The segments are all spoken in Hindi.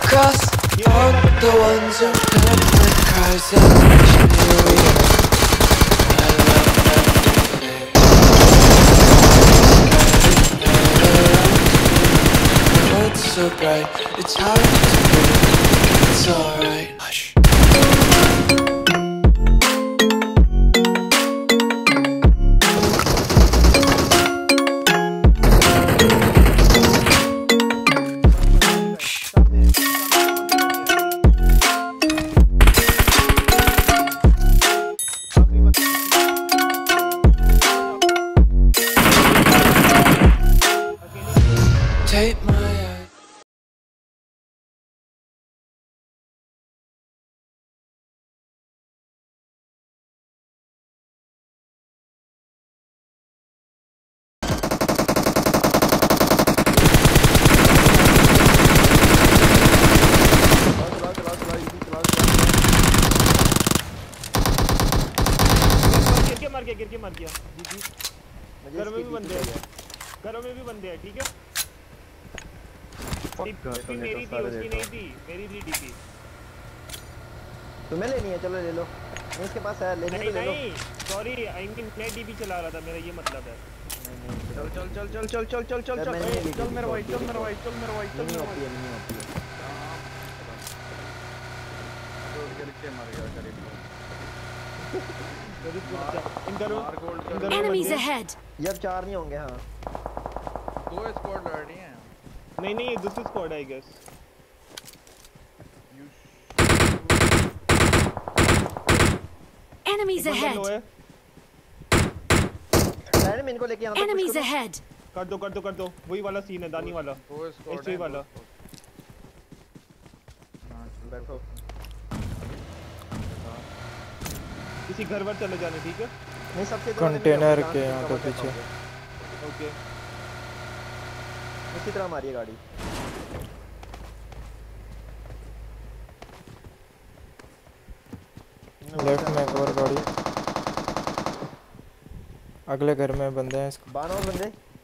Cross all the ones who heard my cries and watch me weep. I love everything. Oh, it's so bright, it's hard to breathe. It's alright. Hush. Take my eye. गिर के मर गया जी जी। घरों में भी बंदे हैं, घरों में भी बंदे हैं। ठीक है, डीपी मेरी थी, उसकी नहीं थी, मेरी थी डीपी। तुम्हें लेनी है, चलो ले लो। नहीं इसके पास है, लेनी है तो ले लो। नहीं सॉरी, आई मीन मैं डीपी चला रहा था, मेरा ये मतलब है। चल चल चल चल चल चल चल चल चल चल मेरा भाई, चल मेरा भाई, चल मेरा भाई, चल मेरा भाई। नहीं होती है। तो गिर के मर गया करीब। Enemies ahead. ये अब 4 नहीं होंगे। हाँ 2 स्क्वाड रेडी हैं। नहीं नहीं, ये दूसरी squad I guess. Enemies ahead. Side में इनको लेके यहाँ Enemies ahead. कर दो कर दो कर दो, वही वाला सीन है, दानी वाला, एसटी वाला। बैठो, किसी घर पर चले जाने। ठीक है, नहीं सबसे कंटेनर के यहाँ पे पीछे। ओके, इसी तरह मारिए गाड़ी। लेफ्ट में एक और गाड़ी, अगले घर में बंदे हैं। इसको 12 बंदे।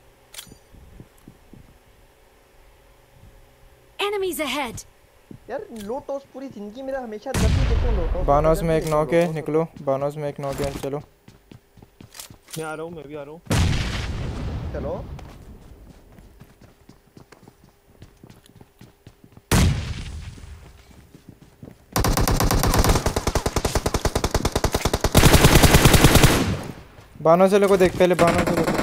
Enemies ahead. यार लो टॉस पूरी जिंदगी मेरा हमेशा जब भी देखो लो टॉस। बानोस में एक नॉक है, निकलो। बानोस में एक नॉक है, चलो। मैं आ रहा हूँ, मैं भी आ रहा हूँ। चलो बानों से को देख, पहले बानों से देखो।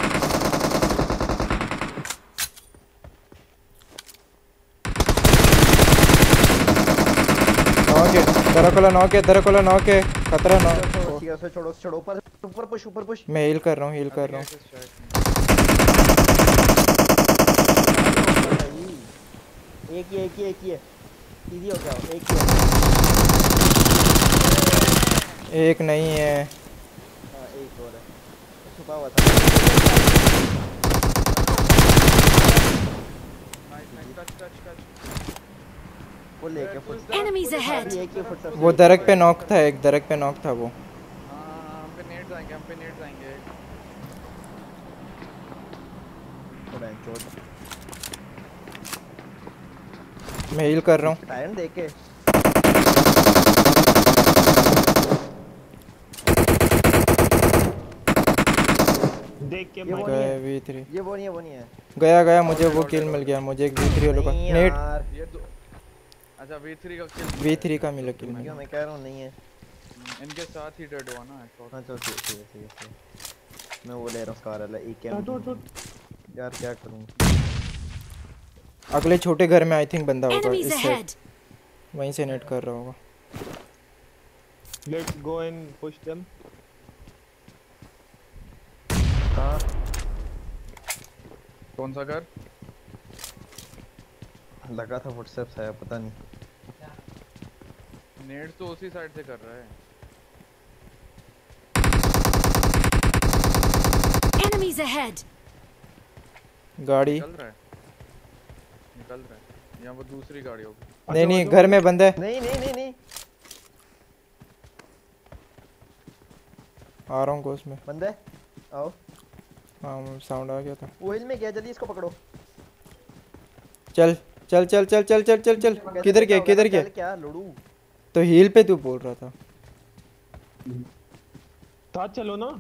दरकोला नॉक है, दरकोला नॉक है, खतरा नॉक। छोड़ो छोड़ो, ऊपर ऊपर पुश, ऊपर पुश। मैं हील कर रहा हूँ, हील कर रहा हूँ। एक ही है इजी हो जाओ। एक नहीं है, हाँ एक और है, छुपा हुआ था। वो लेके Enemies ahead. वो दरक पे नॉक था, एक दरक पे नॉक था वो। हम पे नेट जाएंगे। मैं हील कर रहा हूँ। टाइम देख के देख के गया V3। ये वो नहीं है। गया मुझे वो किल मिल गया, मुझे एक V3 वालों का नेट। ये दो, अच्छा V3 का किल, V3 का मिला किल। मैं कह रहा हूँ नहीं है, इनके साथ ही डेड हुआ ना। हाँ चल ठीक है। मैं वो ले रहा हूँ कार वाला एक यार क्या करूँ। अगले छोटे घर में आई थिंक बंदा होगा, Enemies इस ahead. वहीं से नेट कर रहा होगा। Let's go and push them. हाँ कौन सा घर लगा था? व्हाट्सएप है पता नहीं। नेट तो उसी साइड से कर रहा है। Enemies ahead. गाड़ी निकल रहा है या वो दूसरी गाड़ी होगी। नहीं घर में बंदा है। नहीं आ रहा हूँ कोस में बंदा है, आओ। हाँ साउंड आ गया था। वो हिल में गया, जल्दी इसको पकड़ो। चल चल चल चल चल चल चल किधर गया किधर गया? क्या लड़ू? तो हील पे तू बोल रहा था। साथ चलो ना।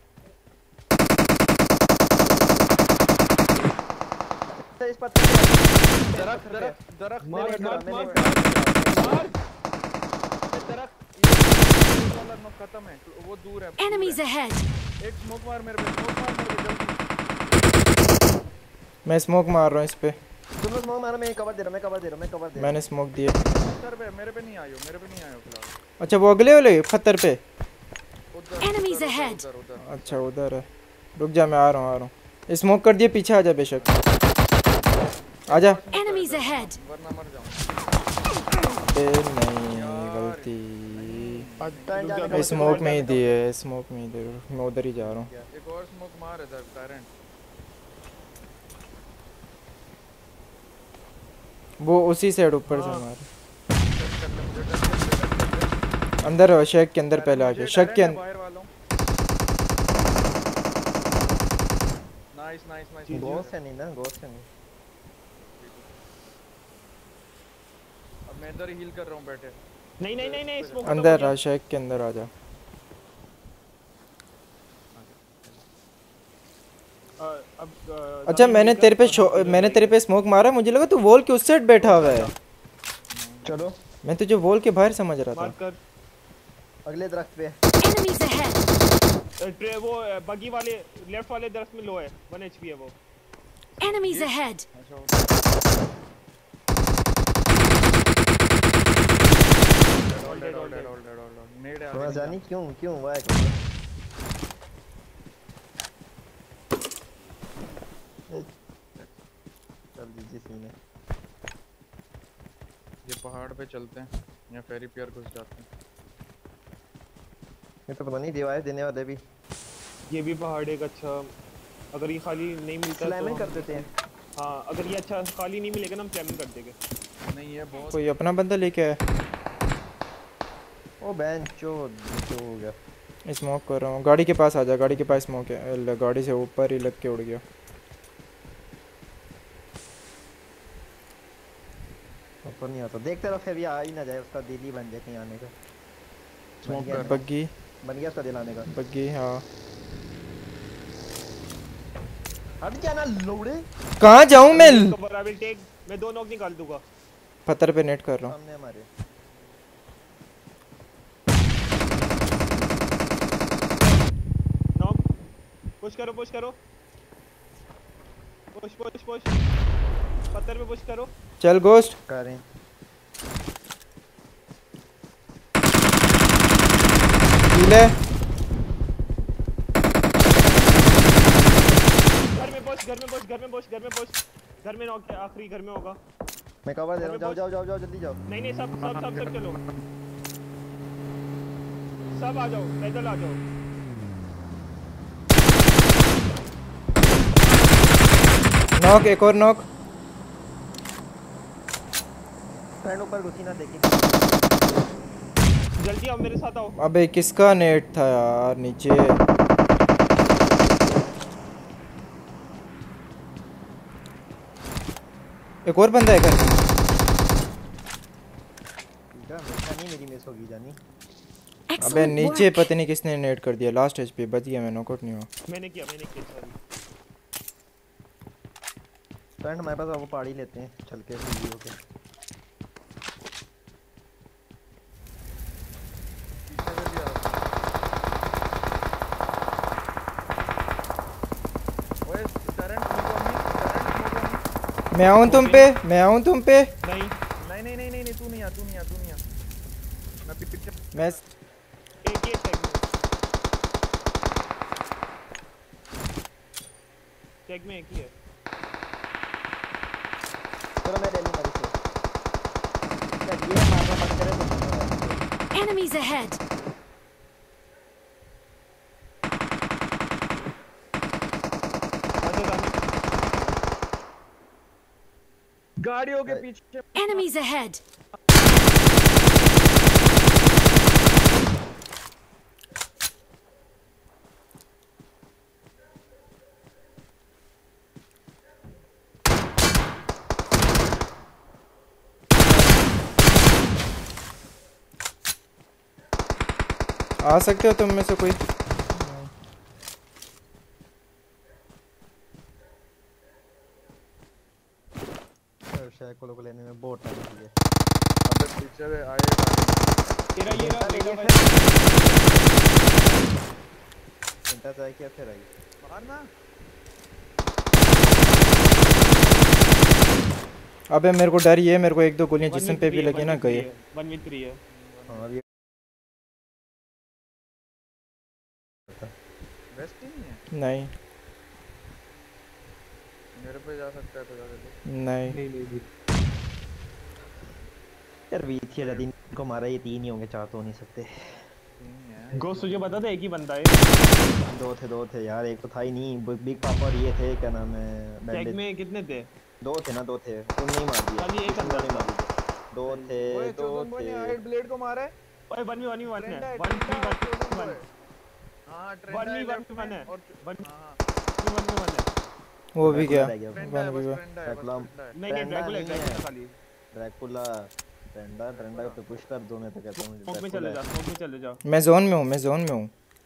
इस पत्थर पे दरख्त दरख्त दरख्त मार मैंने मार गिरा, मार मैंने मार। दरख्त ये वाला नॉक खत्म है, वो दूर है। Enemies ahead! एक स्मोक मार मेरे पे, स्मोक मार मेरे पे जल्दी। मैं स्मोक मार रहा हूँ इस पे। तुम लोग स्मोक मारो, मैं कवर दे रहा हूं, मैं कवर दे रहा हूं, मैं कवर दे रहा मैंने स्मोक दिया। पत्थर पे मेरे पे नहीं आयो, मेरे पे नहीं आयो फिलहाल। अच्छा वो अगले वाले पत्थर पे। उधर Enemies उधर, ahead. उधर उधर। अच्छा उधर है। रुक जा मैं आ रहा हूँ। स्मोक कर दिए, पीछे आ जा बेशक। आजा। Enemies aheड! वरना मर जाऊं। ए नहीं गलती। हूं। स्मोक में ही दिए, स्मोक में ही दे। मैं उधर ही जा रहा हूँ। एक और स्मोक मार इधर टायरेंट। वो उसी साइड ऊपर से हाँ। मार। टच कर ले मुझे, टच कर ले। अंदर हो, शेक के अंदर पहले आके। शेक के अंदर। बाहर वालों। Nice nice nice. घोस्ट है नहीं ना, घोस्ट है नहीं। अब मैं इधर हील कर रहा हूं बैठे। नहीं नहीं नहीं नहीं स्मोक अंदर आ, शेक के अंदर आ जा। अब अच्छा मैंने तेरे पे स्मोक मारा, मुझे लगा तू वॉल के उस साइड बैठा हुआ है। चलो मैं तुझे वॉल के बाहर समझ रहा मार था। कर। अगले दरख्त पे। Enemies ahead! वो बगी वाले लेफ्ट वाले दरख्त में लो है, 1 HP है वो। Enemies ahead! नेड थोड़ा है। जानी क्यों हुआ है? चल दीजिए सीने। ये पहाड़ पे चलते हैं या फेरी पियर घुस जाते हैं। ये तो पता नहीं दीवार देने वाले भी। ये भी पहाड़ एक अच्छा, अगर ये खाली नहीं मिलता स्लैमिंग तो कर देते हैं। हाँ अगर ये अच्छा खाली नहीं मिलेगा ना हम स्लैमिंग कर देंगे। नहीं ये बहुत कोई अपना बंदा लेके आया। ओ बेंचो नीचे हो गया। स्मोक कर रहा हूँ, गाड़ी के पास आ जा। गाड़ी के पास स्मोक है, गाड़ी से ऊपर ही लग के उड़ गया। ऊपर नहीं आता, देखते रहो फिर भी आ ही ना जाए, उसका दिल ही बन जाए कहीं आने का। स्मोक कर बग्गी बन गया उसका दिल आने का। बग्गी हाँ। हट क्या ना लोड़े। कहाँ जाऊँ मैं? कवर आई विल टेक, मैं 2 नॉक निकाल दूंगा। पत्थर पे नेट कर रहा हूँ। सामने हमारे। नॉक पुश करो पुश करो, पुश पुश पुश, पत्थर पे पुश करो। चल गोस्ट कर रहे हैं। ले। घर में पुश, घर में पुश, घर में पुश, घर में पुश, घर में नॉक है, आखिरी घर में होगा। मैं कवर दे रहा हूँ, जाओ जाओ जाओ जाओ जल्दी जाओ। नहीं नहीं सब चलो, सब आ जाओ, पैदल आ जाओ। नॉक, एक और नॉक। फ्रेंड ऊपर घुसी ना देखी। जल्दी आओ मेरे साथ आओ। अबे किसका नेट था यार नीचे? एक और बंदा है घर में। ठीक है, मेरा नहीं, मेरी मिस होगी जानी। अबे Excellent नीचे work! पता नहीं किसने नेट कर दिया। लास्ट एचपी बच गया मैं, नॉकआउट नहीं हुआ। मैंने किया सॉरी। फ्रेंड हमारे पास वो पहाड़ी लेते हैं चल के वीडियो के। पीछे से भी आ रहा है। ओए करंट मैं आऊँ तुम पे, मैं आऊँ तुम पे। नहीं नहीं तू नहीं आ, तू नहीं आ, तू नहीं आ। मैं पीछे मैं एक ये टैग में एक ही है। चलो मैं ले लूंगा इसे। ये मारना बंद करे तो Enemies ahead! आजा जाने। गाड़ियों के पीछे Enemies ahead! आ सकते हो तुम में से कोई? शायद को लेने में बहुत टाइम लगे। अबे पीछे से आए तेरा ये रहा लेगा भाई। घंटा चाहे क्या फिर आई मारना। अबे मेरे को डर ये, मेरे को एक दो गोलियां जिस्म पे भी लगी ना गए। 1v3 है। हां अभी वेस्ट नहीं है। नहीं मेरे पे जा सकता है तो जा सकते। नहीं यार वीथी वाला दिन को मारा, ये 3 ही होंगे, 4 तो हो नहीं सकते। गोस्ट तुझे पता था एक ही बंदा है। दो थे यार, एक तो था ही नहीं। बिग पापा और ये थे, क्या नाम है, टैग बैंडेज। में कितने थे? दो थे ना, दो थे, तुम नहीं मार दिया। खाली एक अंदर नहीं मार दिया। दो थे ओए चोदन ने हाइड ब्लेड को मारा है। ओए 1v1 है। 1v1 हां ट्रेंड 1v1 है। और 1v1 हां है। वो भी गया। ट्रेंड है, बस 1v1 ट्रेंड है, बस Reclam- ट्रेंड है। नहीं नहीं ट्रेंडा नहीं ड्रैकुला है। खाली। ड्रैकुला ट्रेंडा पे पुश कर दो, मैं तो कहता हूं स्मोक में चले जा, स्मोक में चले जा। मैं जोन में हूँ, मैं जोन में हूँ।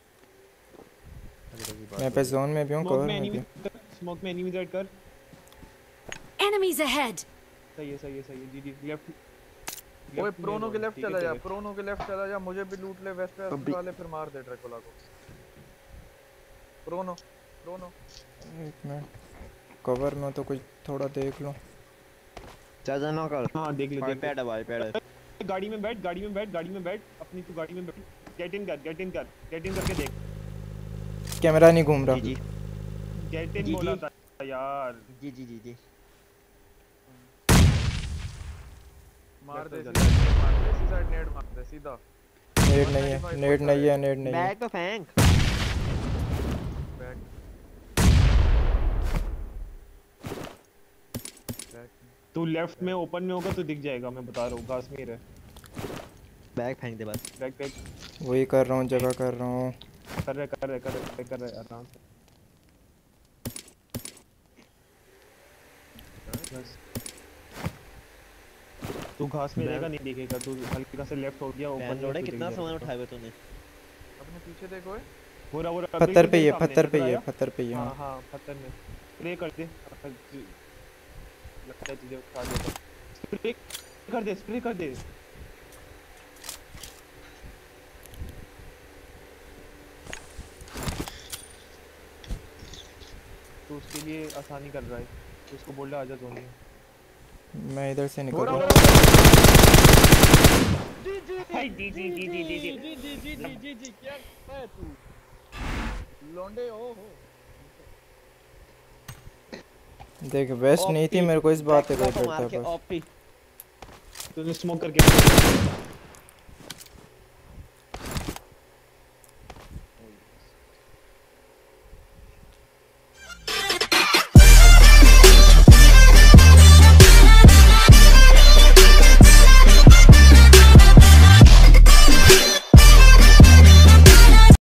मैं पे जोन में भी हूँ, स्मोक कवर में में भी। स्मोक में एनिमी रेड कर। Enemies ahead! सही है जी लेफ्ट। ओए प्रोनो के लेफ्ट चला जा, प्रोनो के लेफ्ट चला जा, मुझे भी लूट ले वेस्ट पे वाले, फिर मार दे ड्रैकुला को। प्रोनो एक मिनट, कवर में तो कुछ थोड़ा देख लो। चाचा ना कर। हां देख ले पैड है भाई, पैड है। गाड़ी में बैठ अपनी तू गाड़ी में बैठ। गेट इन करके देख। कैमरा नहीं घूम रहा। जी गेट इन बोला था यार। जी मार दे इसी साइड नेड मार दे सीधा। नेट नहीं है। बैग तो फेंक। बैक तू लेफ्ट में ओपन में होगा तो दिख जाएगा, मैं बता रहा हूँ। घास में ही रह। बैग फेंक दे बस। बैक वही कर रहा हूँ, जगह कर रहा हूँ। कर रहे आराम से। बस तू घास में रहेगा, नहीं दिखेगा। तू हल्का से लेफ्ट हो गया, ओपन लोड है। कितना सामान उठाया है तूने? अपने पीछे देखो। ओए पूरा पत्थर पे ही है, पत्थर पे ही है। हां पत्थर में स्प्रे कर दे। लगता है तुझे उठा देगा। स्प्रे कर दे। तो उसके लिए आसानी कर रहा है, तो उसको बोल रहा आजा जोन में। मैं इधर से निकल रहा हूँ। जी क्या है तू लौंडे हो। देख वेस्ट नहीं थी, मेरे को इस बात पे करता था बस। तूने स्मोक करके